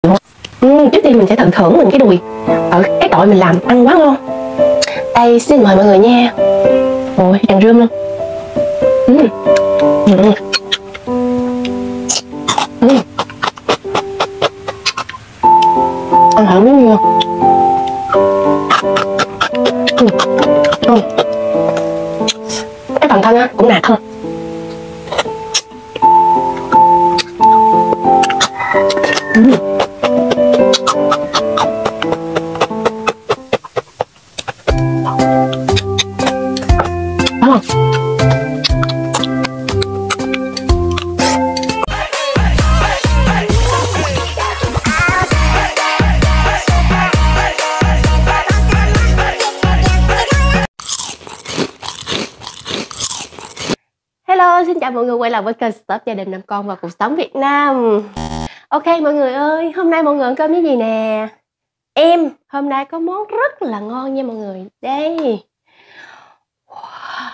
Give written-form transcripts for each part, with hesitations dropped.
Trước tiên mình sẽ tận thưởng mình cái đùi ở cái tội mình làm ăn quá ngon. Đây, xin mời mọi người nha. Ôi, ăn rơm luôn. Ăn thử miếng dưa. Cái phần thân á cũng nạc hơn. Hello, xin chào mọi người quay lại với kênh Stop Gia đình Năm Con và Cuộc Sống Việt Nam. Ok mọi người ơi, hôm nay mọi người ăn cơm với gì nè? Em hôm nay có món rất là ngon nha mọi người. Đây. Wow.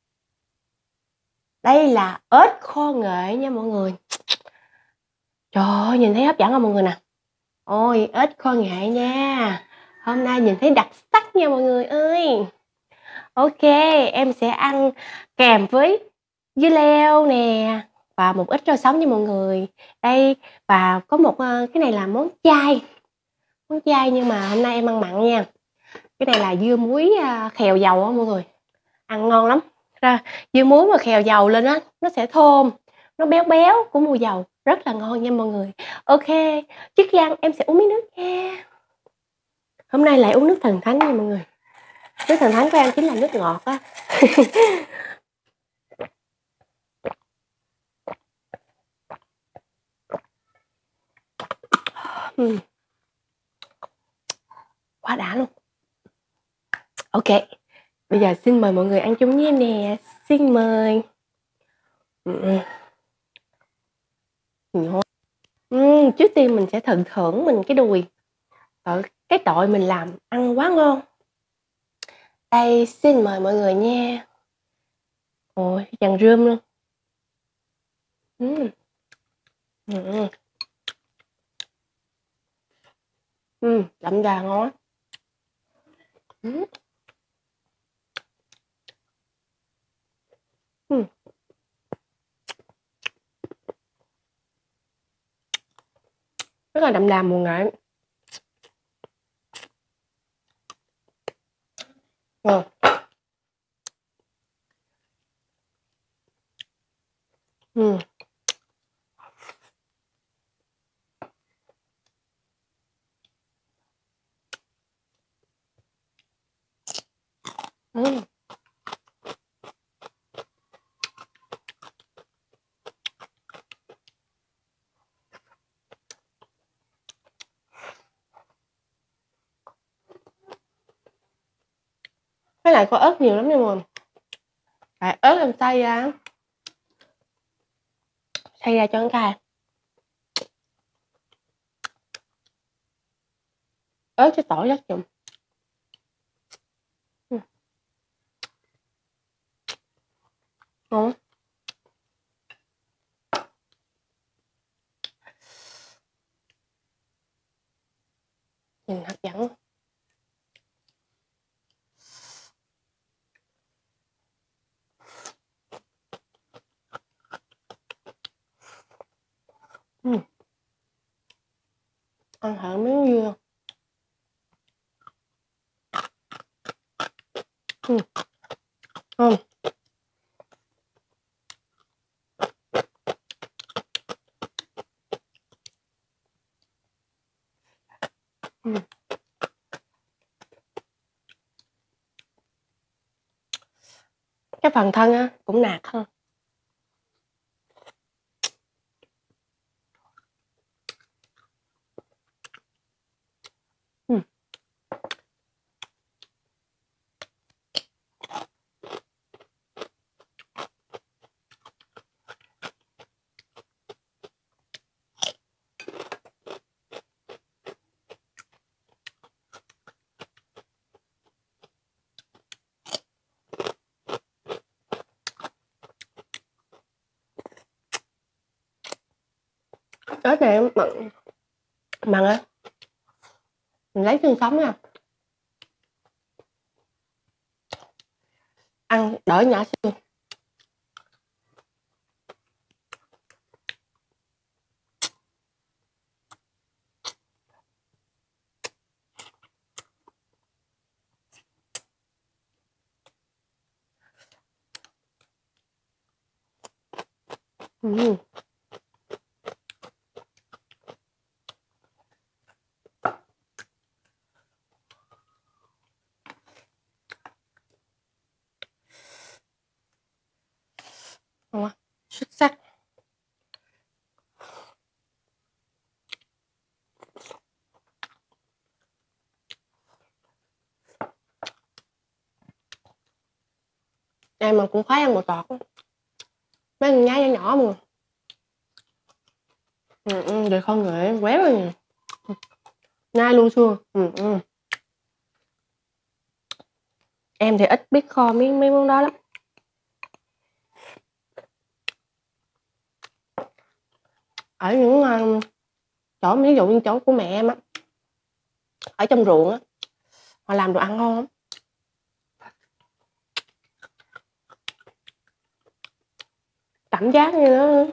Đây là ếch kho nghệ nha mọi người. Trời ơi, nhìn thấy hấp dẫn không mọi người nè. Ôi, ếch kho nghệ nha. Hôm nay nhìn thấy đặc sắc nha mọi người ơi. Ok, em sẽ ăn kèm với dưa leo nè và một ít rau sống nha mọi người. Đây, và có một cái này là món chay. Món chay nhưng mà hôm nay em ăn mặn nha. Cái này là dưa muối khèo dầu á mọi người. Ăn ngon lắm. Dưa muối mà khèo dầu lên á, nó sẽ thơm, nó béo béo của mùi dầu, rất là ngon nha mọi người. Ok, trước khi ăn em sẽ uống miếng nước nha. Hôm nay lại uống nước thần thánh nha mọi người. Nước thần thánh của em chính là nước ngọt á. Quá đã luôn. Ok, bây giờ xin mời mọi người ăn chung với em nè. Xin mời. Trước tiên mình sẽ tận thưởng mình cái đùi ở cái tội mình làm ăn quá ngon. Đây, xin mời mọi người nha. Ôi, dàn rơm luôn. Đậm đà ngon. Rất là đậm đà mùi nghệ. Ngon. Cái này có ớt nhiều lắm nha mọi người. Tại ớt em xay ra cho nó cay. Ớt với tỏi rất chậm. Ngon. Nhìn hấp dẫn. Ăn thử miếng dưa. Cái phần thân á cũng nạc hơn. Ớt này mặn. Mặn á, mình lấy xương sống nha, ăn đỡ nhả xương. Ừm. Ngon quá, xuất sắc. Em mà cũng khoái ăn bò tọt á, mấy con nhái nhỏ nhỏ mà. Để con người quéo rồi nè, nhai luôn xương. Em thì ít biết kho mấy món đó lắm. Ở những chỗ ví dụ như chỗ của mẹ em á, ở trong ruộng á, họ làm đồ ăn ngon lắm. Cảm giác như nó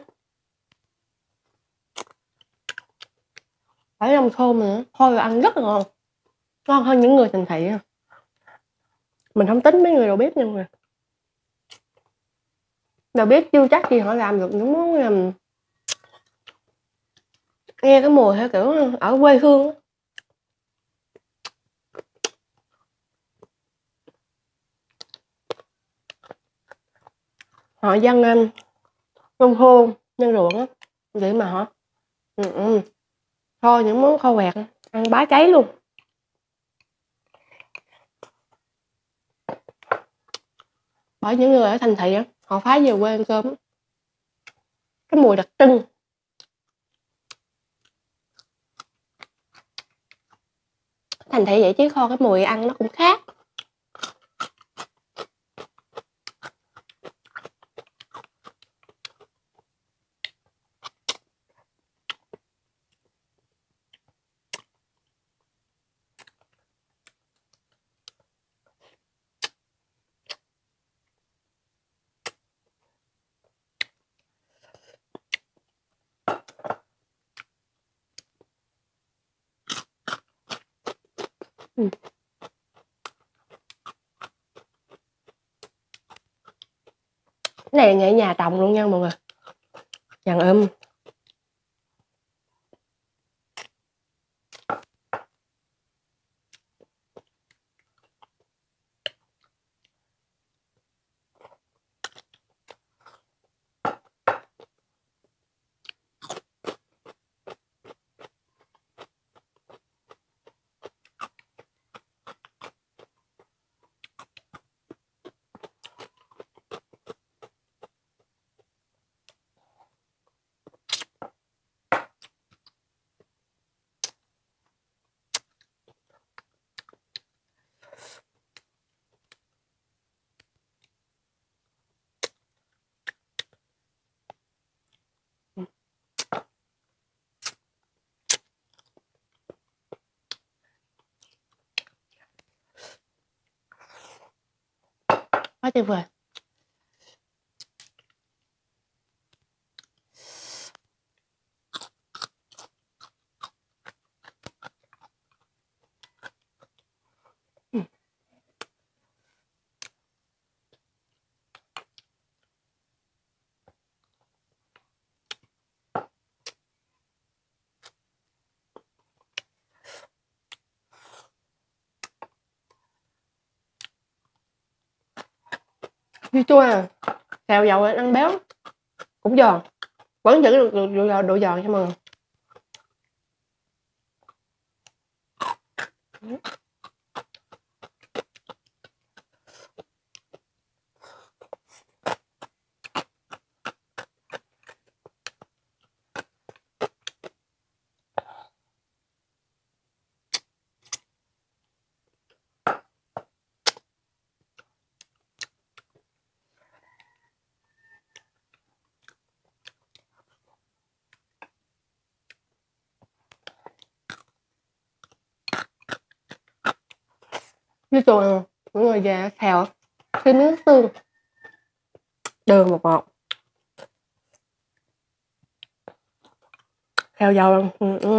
ở trong thôn mà thôi là ăn rất là ngon, ngon hơn những người thành thị à. Mình không tính mấy người đầu bếp nhưng mà đầu bếp chưa chắc gì họ làm được những món nghe cái mùi theo kiểu ở quê hương á. Họ dân nông thôn nhân ruộng á, vậy mà họ kho những món kho quẹt ăn bá cháy luôn. Bởi những người ở thành thị á, họ phái về quê ăn cơm á, cái mùi đặc trưng. Thành thị vậy chứ kho cái mùi ăn nó cũng khác. Cái này là nghệ nhà trồng luôn nha mọi người. Dàn quá tuyệt vời. Dưa chua à, xào dầu ăn béo, cũng giòn, vẫn giữ được độ giòn cho mọi người. Như tuần mọi người về xào thêm miếng xương đường một xào dầu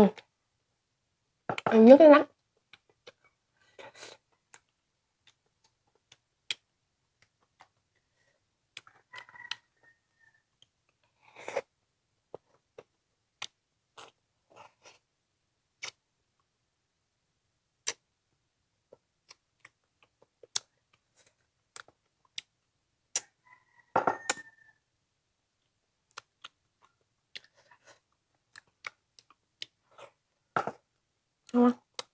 ăn nhức cái nách. Ngon.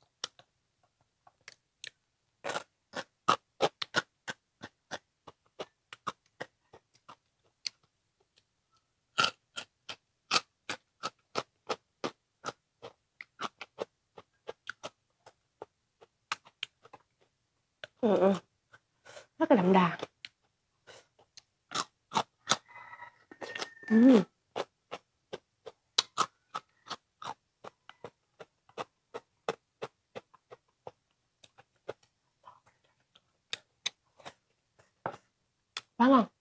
Rất là đậm đà. Quá ngon.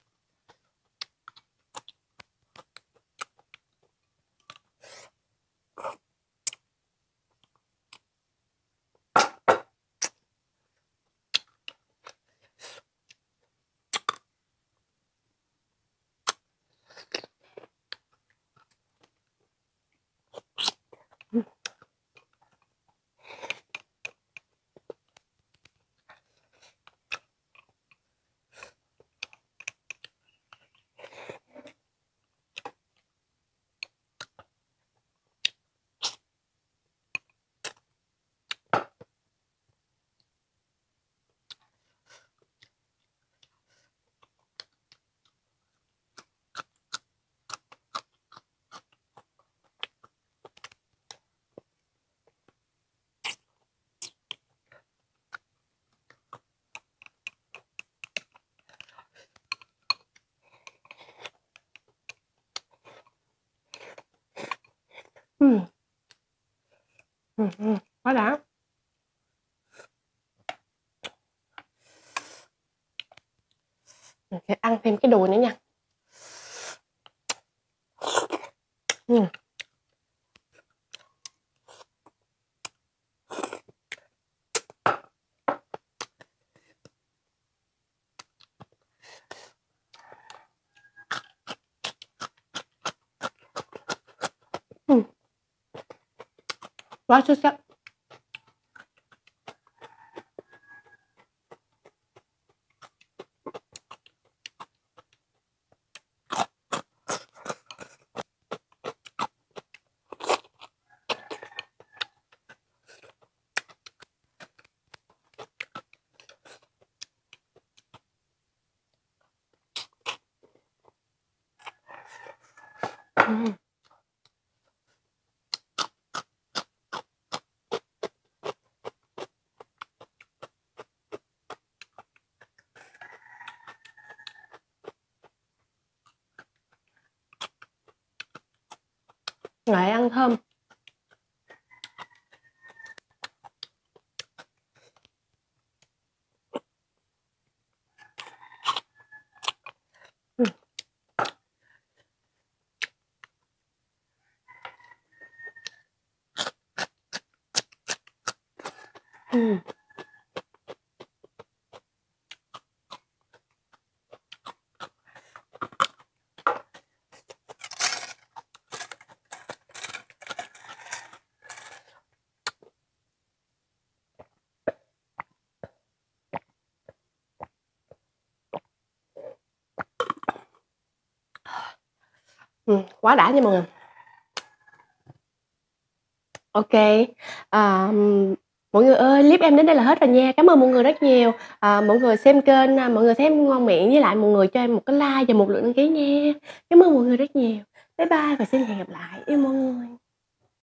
Quá đã. Mình sẽ ăn thêm cái đùi nữa nha. Quá xuất sắc. Ngậy ăn thơm. Quá đã nha mọi người. Ok, mọi người ơi, clip em đến đây là hết rồi nha. Cảm ơn mọi người rất nhiều. Mọi người xem kênh, mọi người thấy em ngon miệng, với lại mọi người cho em một cái like và một lượt đăng ký nha. Cảm ơn mọi người rất nhiều. Bye bye và xin hẹn gặp lại. Yêu mọi người.